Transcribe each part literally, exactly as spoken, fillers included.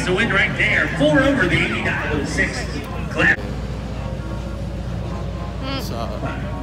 the win right there. Four over the eighty-nine oh six. Clap. What's up?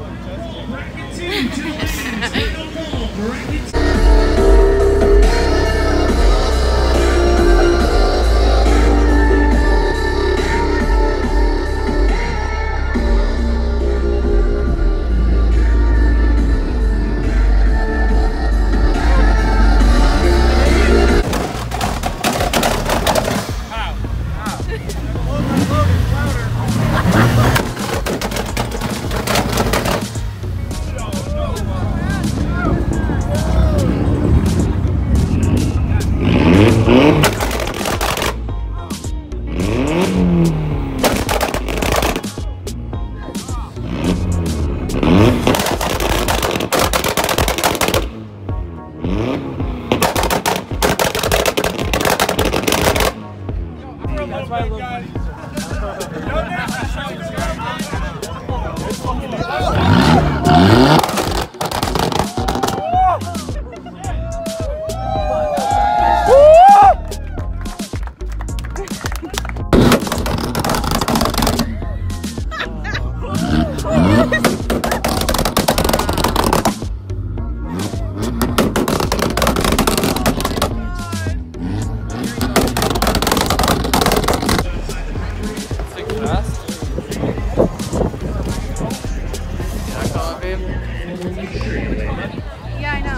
Yeah, I know.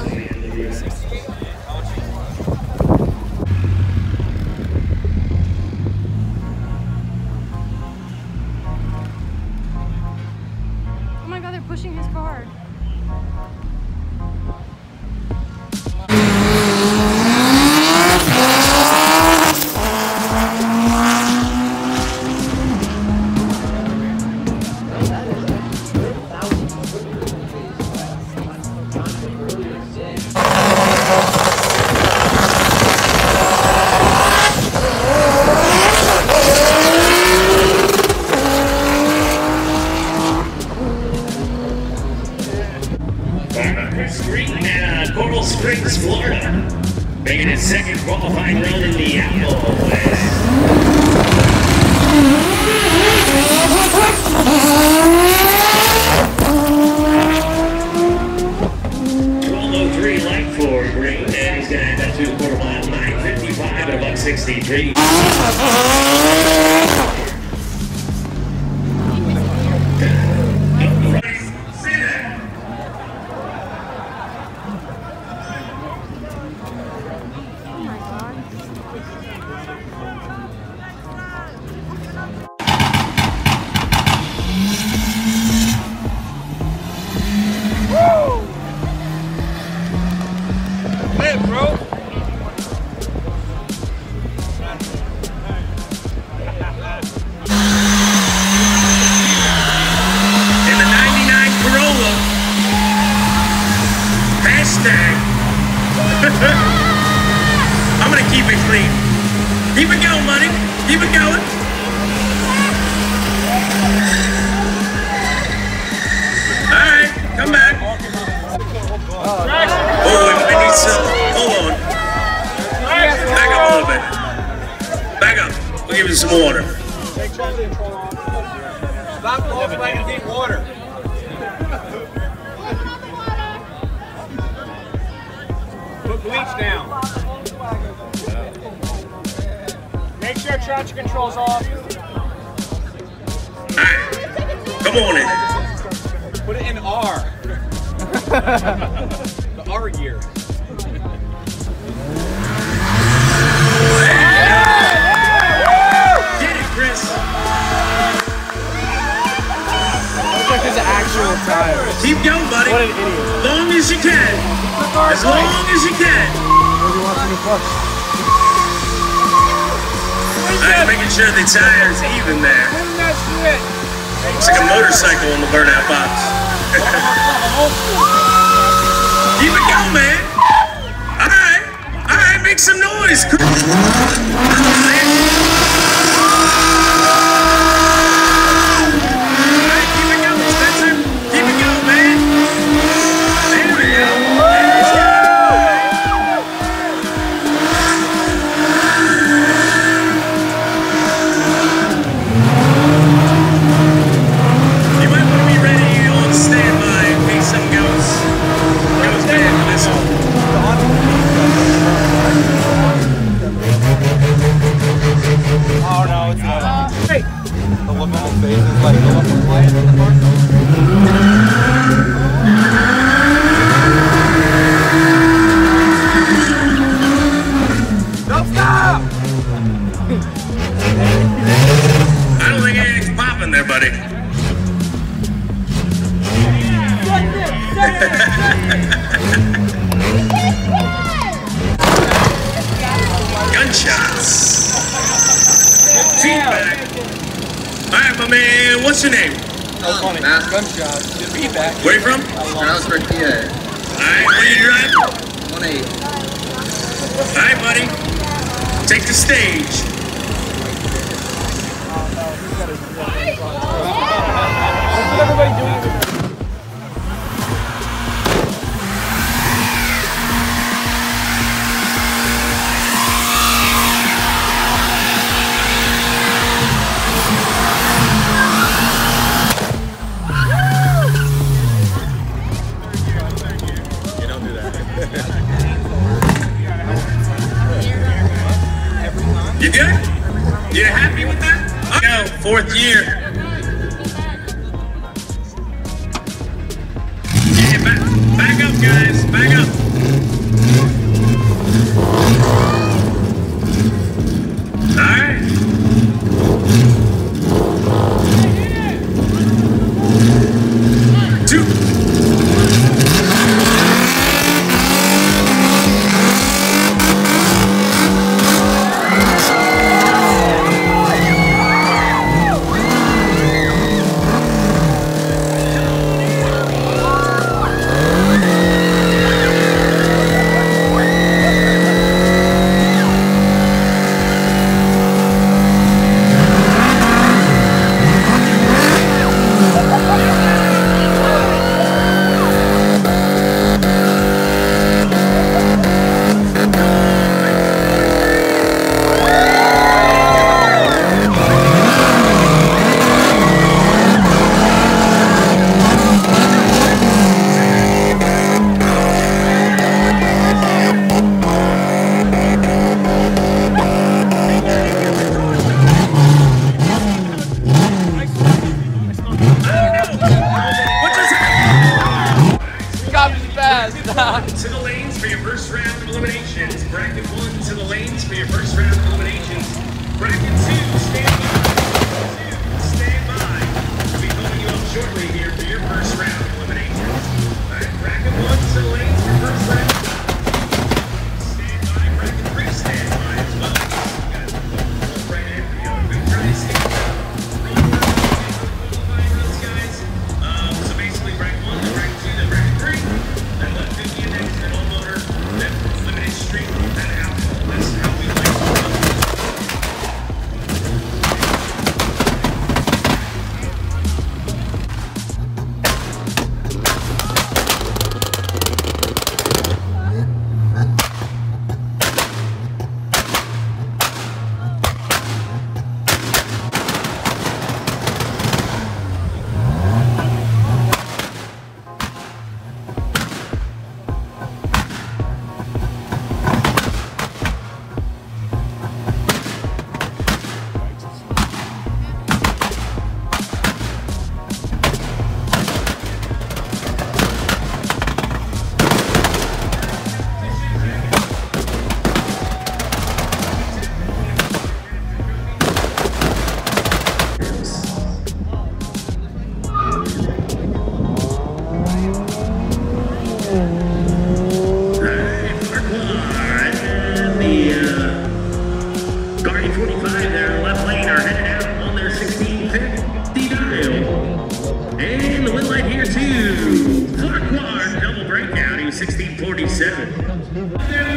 Oh my god, they're pushing his car. Springs, Florida, making his second qualifying run in the Atco twelve oh three light for Green, and he's going to end up to the quarter mile, nine fifty-five at about sixty-three. I'm gonna keep it clean. Keep it going, buddy. Keep it going. All right, come back. Oh, I need some. Hold on. Back up a little bit. Back up. We'll give you some water. Stop going back and get water. Put bleach down. Make sure traction control's off. Alright, come on in. Put it in R. The R gear. Get it, Chris. Looks like there's actual tires. Keep going, buddy. What an idiot. As long as you can. As long as you can. I'm making sure the tire's even there. It's like a motorcycle in the burnout box. Keep it going, man. All right. All right, make some noise. like go up and play it in the park? Don't stop! I don't think anything's popping there, buddy. Gunshots. Feedback. All right, my man. What's your name? That's funny. Mass Gunshots. Good feedback. Where you from? Brownsburg, P A. All right. What are you driving? one eight. All right, buddy. Take the stage. That's what everybody doing. You good? You happy with that? No, fourth year. Yeah, back, back up, guys. Back up. All right. Two. To the lanes for your first round of eliminations. Bracket one to the lanes for your first round of eliminations. Bracket two, stand by. Two, stand by. We'll be pulling you up shortly here for your first round of eliminations. All right, bracket one to the lanes for first round. Stand by. Bracket three, stand by as well. Got it right after the other. Good try to see. Qualifying runs, guys. Um, so basically, bracket one, then bracket two, then bracket three. Then left fifty and next, then all motor, then limited street, then out. That's how we like to run. sixteen forty-seven.